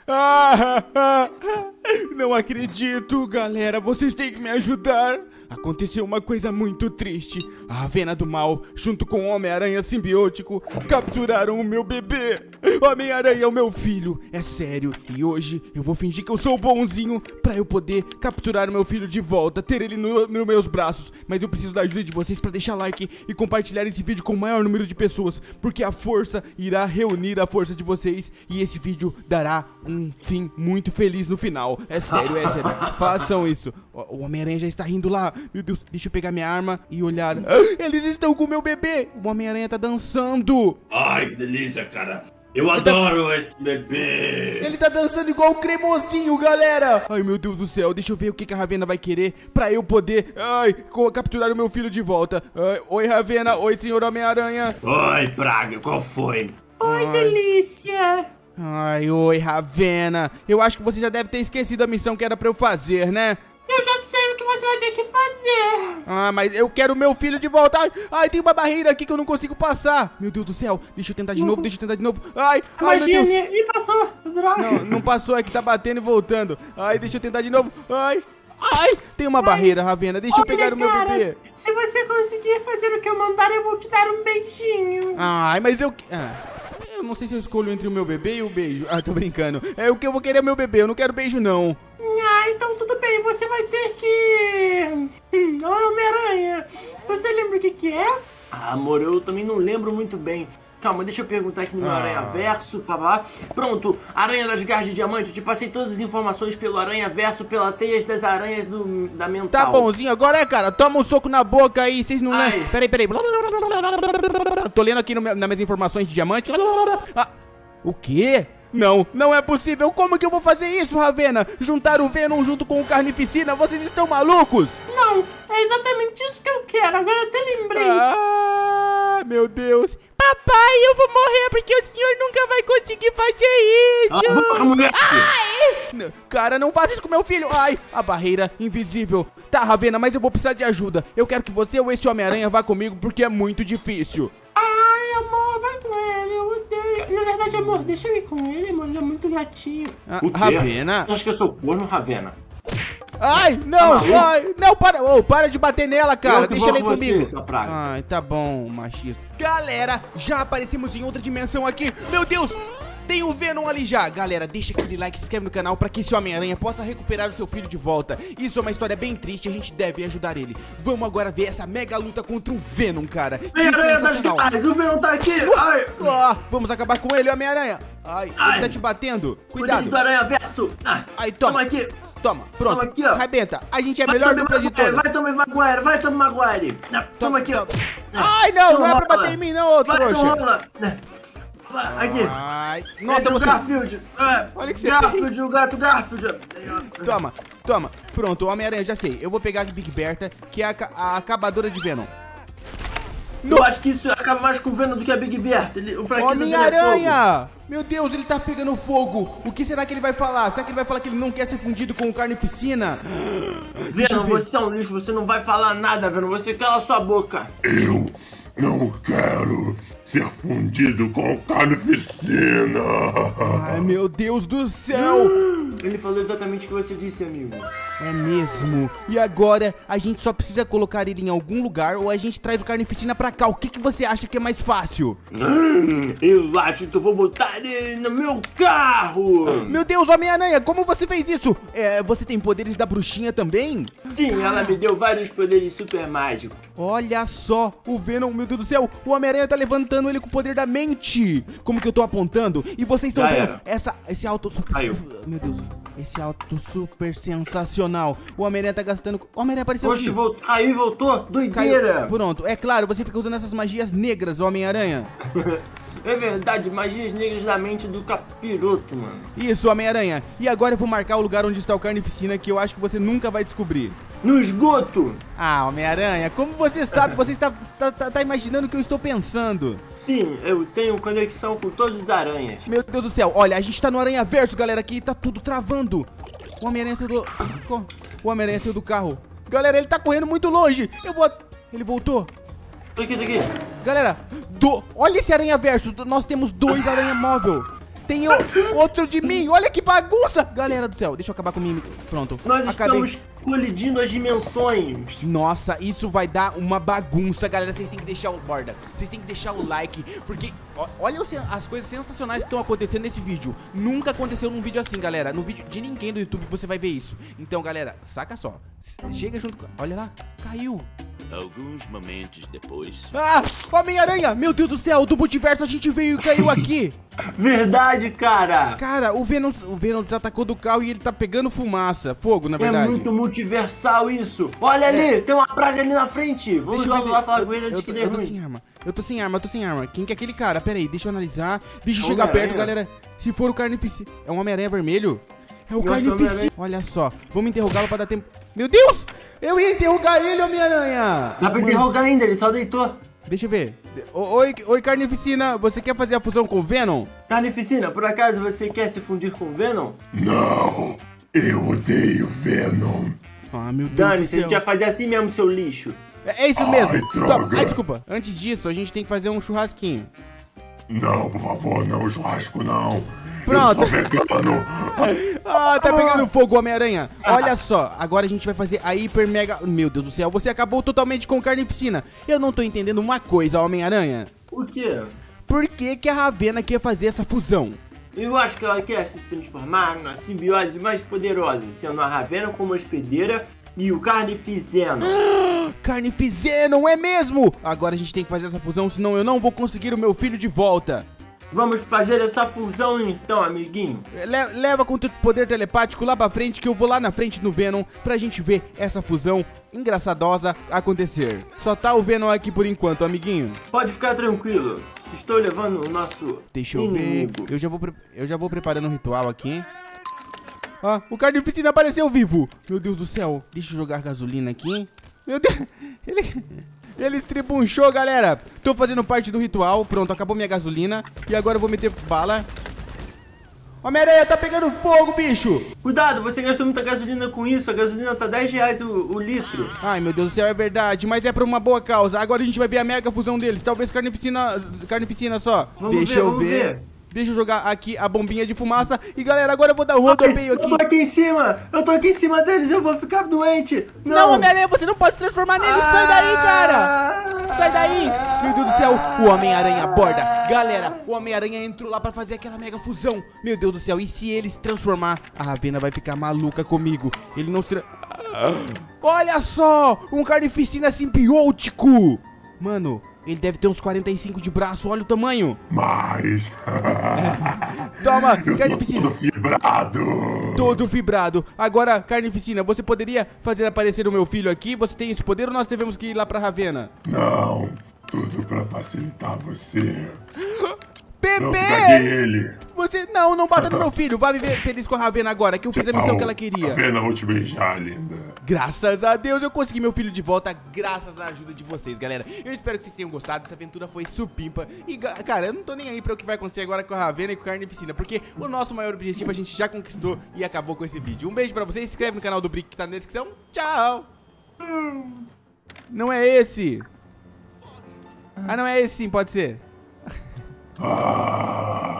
Não acredito, galera. Vocês têm que me ajudar. Aconteceu uma coisa muito triste. A Ravena do Mal, junto com o Homem-Aranha simbiótico, capturaram o meu bebê. Homem-Aranha é o meu filho, é sério. E hoje eu vou fingir que eu sou bonzinho pra eu poder capturar o meu filho de volta, ter ele nos meus braços. Mas eu preciso da ajuda de vocês pra deixar like e compartilhar esse vídeo com o maior número de pessoas, porque a força irá reunir a força de vocês e esse vídeo dará um fim muito feliz no final. É sério, é sério. Façam isso. O Homem-Aranha já está rindo lá. Meu Deus, deixa eu pegar minha arma e olhar. Eles estão com o meu bebê. O Homem-Aranha tá dançando. Ai, que delícia, cara. Eu adoro esse bebê. Ele tá dançando igual o cremosinho, galera. Ai, meu Deus do céu. Deixa eu ver o que a Ravena vai querer pra eu poder, capturar o meu filho de volta. Oi, Ravena. Oi, senhor Homem-Aranha. Oi, Praga. Qual foi? Oi, delícia. Ai, oi, Ravena. Eu acho que você já deve ter esquecido a missão que era pra eu fazer, né? Eu já sei o que você vai ter que fazer. Ah, mas eu quero meu filho de volta. Ai, tem uma barreira aqui que eu não consigo passar. Meu Deus do céu. Deixa eu tentar de novo, Ai, meu Deus. E passou. Droga. Não passou, é que tá batendo e voltando. Ai, deixa eu tentar de novo. Ai, tem uma barreira, Ravena. Deixa eu pegar o meu bebê. Se você conseguir fazer o que eu mandar, eu vou te dar um beijinho. Ai, mas eu não sei se eu escolho entre o meu bebê e o beijo. Ah, tô brincando. É o que eu vou querer, meu bebê. Eu não quero beijo, não. Ah, então tudo bem. Você vai ter que... Homem-Aranha, você lembra o que é? Ah, amor, eu também não lembro muito bem. Calma, deixa eu perguntar aqui no meu Aranha Verso, papá. Pronto, Aranha das Garras de Diamante. Eu te passei todas as informações pelo Aranha Verso, pela Teias das Aranhas da Mental. Tá bonzinho, agora cara. Toma um soco na boca aí, vocês não lembram. Peraí. Tô lendo aqui nas minhas informações de diamante. O quê? Não é possível. Como que eu vou fazer isso, Ravena? Juntar o Venom junto com o Carnificina? Vocês estão malucos? Não, é exatamente isso que eu quero. Agora eu até lembrei. Meu Deus. Papai, eu vou morrer porque o senhor nunca vai conseguir fazer isso. Cara, não faça isso com meu filho. Ai, a barreira invisível. Tá, Ravena, mas eu vou precisar de ajuda. Eu quero que você ou esse Homem-Aranha vá comigo porque é muito difícil. Ai, amor, vai com ele. Eu odeio. Na verdade, amor, deixa eu ir com ele, mano. Ele é muito gatinho. Ravena? Acho que eu sou corno, Ravena. Ai, não, para de bater nela, cara. Deixa ela aí comigo. Ai, tá bom, machista. Galera, já aparecemos em outra dimensão aqui. Meu Deus, tem o Venom ali já. Galera, deixa aquele like, se inscreve no canal pra que esse Homem-Aranha possa recuperar o seu filho de volta. Isso é uma história bem triste, a gente deve ajudar ele. Vamos agora ver essa mega luta contra o Venom, cara. O Venom tá aqui. Vamos acabar com ele, Homem-Aranha. Ele tá te batendo. Cuidado. Do Aranha Verso. Toma aqui. Toma, pronto. Toma aqui, ó. Arrebenta. A gente é a melhor dupla de todas. Vai, Tobey Maguire. Toma aqui, ó. Ai, não é pra bater em mim, não, ô trouxa. Aqui. Nossa, você... Garfield. Olha que você Garfield, o gato Garfield. Toma. Pronto, o Homem-Aranha, já sei. Eu vou pegar a Big Bertha, que é a acabadora de Venom. Eu acho que isso acaba mais com o Venom do que a Big Bertha. Homem-Aranha! Meu Deus, ele tá pegando fogo. O que será que ele vai falar? Será que ele vai falar que ele não quer ser fundido com o Carnificina? Venom, você é um lixo. Você não vai falar nada, Venom. Você cala sua boca. Eu não quero ser fundido com o Carnificina. Ai, meu Deus do céu. Ele falou exatamente o que você disse, amigo. É mesmo. E agora, a gente só precisa colocar ele em algum lugar ou a gente traz o Carnificina pra cá. O que você acha que é mais fácil? Eu acho que eu vou botar ele no meu carro. Meu Deus, Homem-Aranha, como você fez isso? Você tem poderes da bruxinha também? Sim, ela me deu vários poderes super mágicos. Olha só, o Venom, meu Deus do céu. O Homem-Aranha tá levantando ele com o poder da mente. Como que eu tô apontando? E vocês estão vendo esse auto super... Meu Deus, esse auto super sensacional. O Homem-Aranha tá gastando... O Homem-Aranha apareceu aqui. Caiu e voltou? Doideira. Caiu. Pronto, é claro, você fica usando essas magias negras, Homem-Aranha. É verdade, magias negras da mente do capiroto, mano. Isso, Homem-Aranha. E agora eu vou marcar o lugar onde está o Carnificina, que eu acho que você nunca vai descobrir. No esgoto. Homem-Aranha, como você sabe? Você está imaginando o que eu estou pensando. Sim, eu tenho conexão com todos os aranhas. Meu Deus do céu, olha, a gente tá no Aranha Verso, galera, aqui tá tudo travando. O Homem-Aranha saiu do carro. Galera, ele tá correndo muito longe. Ele voltou. Tô aqui. Galera, olha esse Aranha Verso. Nós temos 2 Aranha Móvel. Tem outro de mim. Olha que bagunça. Galera do céu, deixa eu acabar com o mim. Pronto. Nós acabei. estamos colidindo as dimensões. Nossa, isso vai dar uma bagunça, galera. Vocês têm que deixar o borda. Vocês têm que deixar o like, porque olha as coisas sensacionais que estão acontecendo nesse vídeo. Nunca aconteceu num vídeo assim, galera. No vídeo de ninguém do YouTube você vai ver isso. Então, galera, saca só. Chega junto com... Olha lá, caiu. Alguns momentos depois. Ah, Homem-Aranha! Meu Deus do céu, do multiverso a gente veio e caiu aqui. Verdade, cara. Cara, o Venom desatacou do carro e ele tá pegando fumaça. Fogo, na verdade. É muito multiversal isso. Olha ali, tem uma praga ali na frente. Vamos lá falar com ele antes que dê eu tô ruim. sem arma. Eu tô sem arma. Quem que é aquele cara? Pera aí, deixa eu analisar. Deixa eu chegar perto, galera. Se for o Carnificina... É um Homem-Aranha vermelho? É o Carnificina. Olha só. Vamos interrogá-lo pra dar tempo. Meu Deus! Eu ia interrogar ele, Homem-Aranha! Dá pra interrogar ainda, ele só deitou. Deixa eu ver. Oi, Carnificina. Você quer fazer a fusão com o Venom? Carnificina, por acaso você quer se fundir com o Venom? Não, eu odeio Venom. Ah, meu Deus do Dani, céu. você já fazia assim mesmo, seu lixo. É isso mesmo. droga. Desculpa. Antes disso, a gente tem que fazer um churrasquinho. Não, por favor, não, churrasco não. Pronto. Eu sou vegano. Ah, tá pegando fogo, Homem-Aranha. Olha só, agora a gente vai fazer a hiper mega... Meu Deus do céu, você acabou totalmente com Carnificina. Eu não tô entendendo uma coisa, Homem-Aranha. O quê? Por que a Ravena quer fazer essa fusão? Eu acho que ela quer se transformar na simbiose mais poderosa, sendo a Ravena como hospedeira e o Carnificina. Carnificina, é mesmo? Agora a gente tem que fazer essa fusão, senão eu não vou conseguir o meu filho de volta. Vamos fazer essa fusão então, amiguinho. Leva com teu poder telepático lá pra frente, que eu vou lá na frente no Venom pra gente ver essa fusão engraçadosa acontecer. Só tá o Venom aqui por enquanto, amiguinho. Pode ficar tranquilo. Estou levando o nosso Deixa eu inimigo. ver. Eu já vou preparando um ritual aqui. Ah, o Carnificina apareceu vivo. Meu Deus do céu. Deixa eu jogar gasolina aqui. Meu Deus. Ele estripunchou, galera. Tô fazendo parte do ritual. Pronto, acabou minha gasolina. E agora eu vou meter bala. Homem-Aranha, tá pegando fogo, bicho. Cuidado, você gastou muita gasolina com isso. A gasolina tá 10 reais o litro. Ai, meu Deus do céu, é verdade. Mas é pra uma boa causa. Agora a gente vai ver a mega fusão deles. Talvez Carnificina só. Vamos ver. Deixa eu jogar aqui a bombinha de fumaça. E galera, agora eu vou dar um rodopeio aqui. Eu tô aqui em cima deles, eu vou ficar doente. Não, Homem-Aranha, você não pode se transformar nele. Sai daí, cara. Sai daí. Meu Deus do céu, o Homem-Aranha aborda. Galera, o Homem-Aranha entrou lá pra fazer aquela mega fusão. Meu Deus do céu, e se ele se transformar? A Ravena vai ficar maluca comigo. Ele não se... Olha só, um Carnificina simbiótico. Mano... Ele deve ter uns 45 de braço, olha o tamanho. Mas... Toma, eu Carnificina. tô todo fibrado. Todo fibrado. Agora, Carnificina, você poderia fazer aparecer o meu filho aqui? Você tem esse poder ou nós devemos que ir lá pra Ravena? Não, tudo pra facilitar você. Pronto, Bebê! peguei ele. Você... Não bata no meu filho. Vá viver feliz com a Ravena agora, que eu fiz a missão que ela queria. Ravena, vou te beijar, linda. Graças a Deus eu consegui meu filho de volta, graças à ajuda de vocês, galera. Eu espero que vocês tenham gostado, essa aventura foi supimpa. E, cara, eu não tô nem aí pra o que vai acontecer agora com a Ravena e com a Carnificina, porque o nosso maior objetivo a gente já conquistou e acabou com esse vídeo. Um beijo pra vocês, se inscreve no canal do Brick que tá na descrição. Tchau! Não é esse. Ah, não é esse sim, pode ser. Ah...